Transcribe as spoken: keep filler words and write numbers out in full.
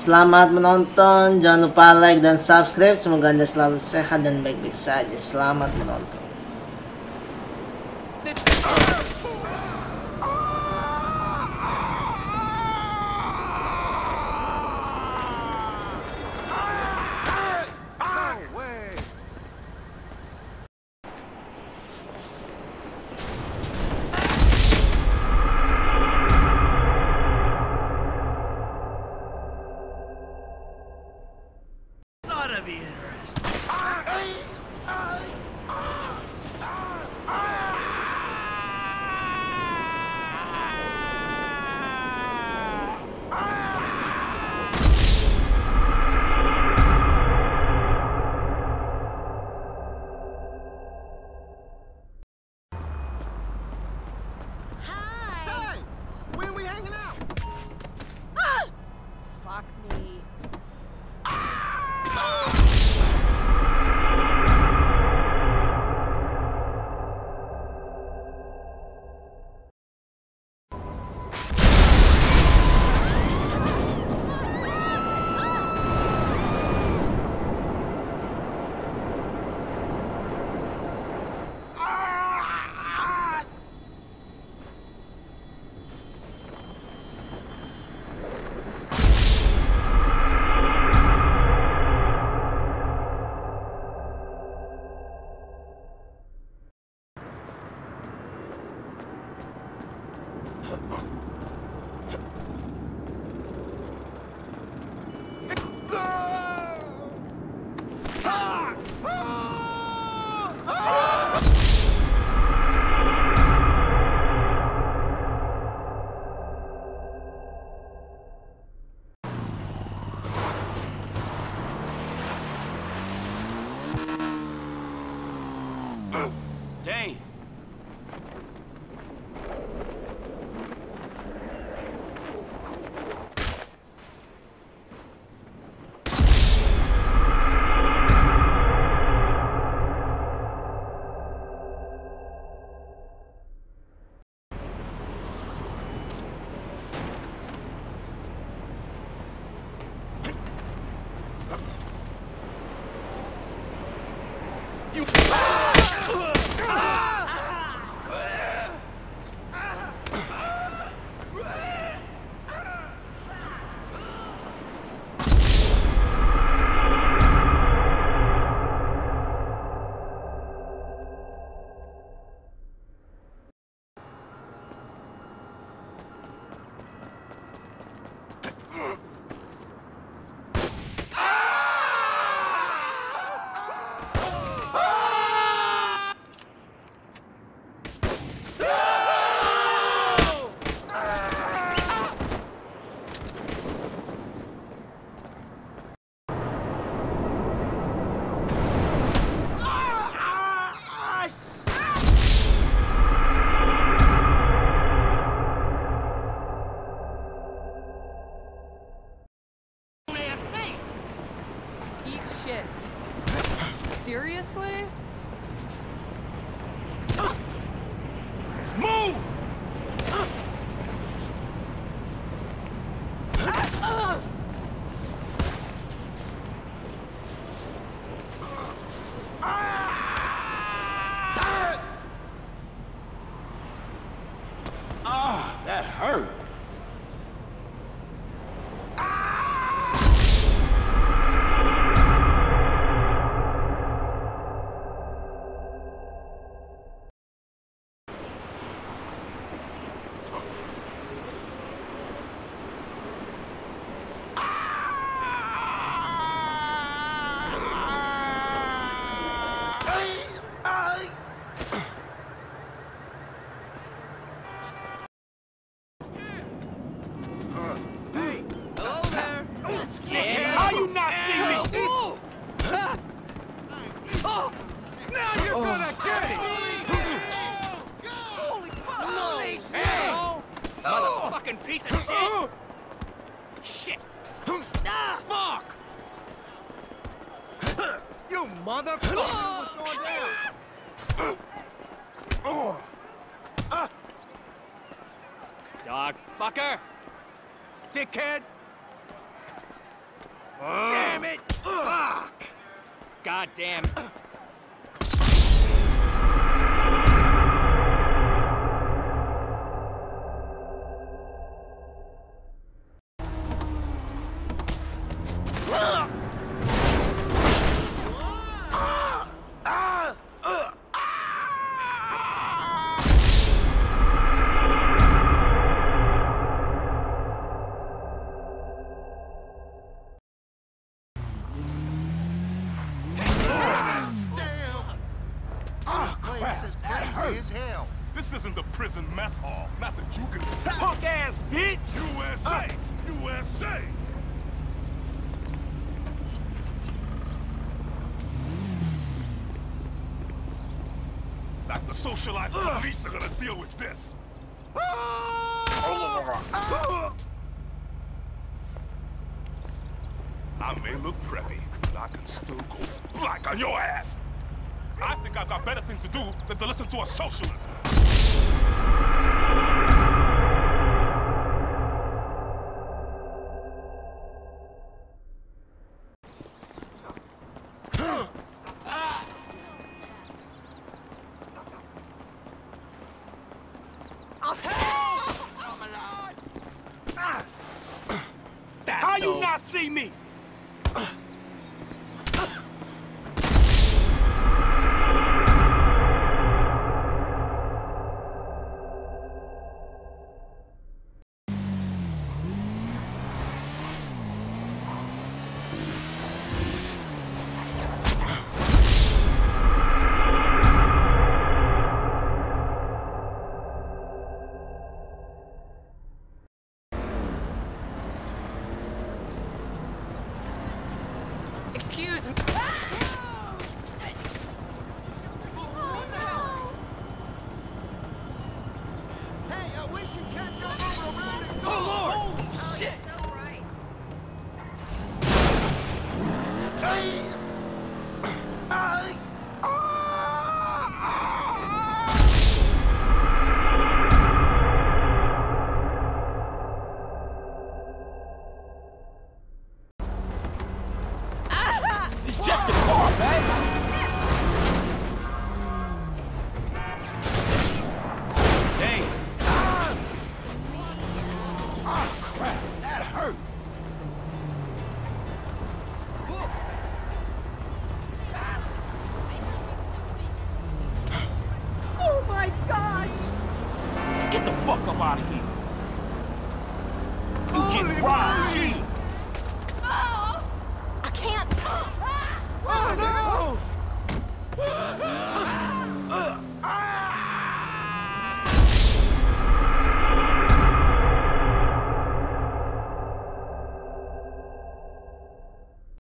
Selamat menonton. Jangan lupa like dan subscribe. Semoga Anda selalu sehat dan baik-baik saja. Selamat menonton. To be interesting. Hi. Hey! When we hanging out? Fuck me. Dang. You. Eat shit. Seriously? Move! Ah, that hurt. How you not see me? Oh! Now you're gonna get it! Holy fuck! Holy Hey! Motherfucking piece of shit! Shit! Ah, fuck! You motherfucker! What's going down? Oh! Dog fucker! Dickhead! goddamn. This is crazy as hell. This isn't the prison mess hall. Not that you can tell. Punk ass bitch! U S A! U S A! Like the socialized police are gonna deal with this. I may look preppy, but I can still go black on your ass. I think I've got better things to do than to listen to a socialist. How you not see me? Excuse me. Hey, I wish you'd catch up over around and go. Oh, Lord! Holy shit! So right. It's just a car, man.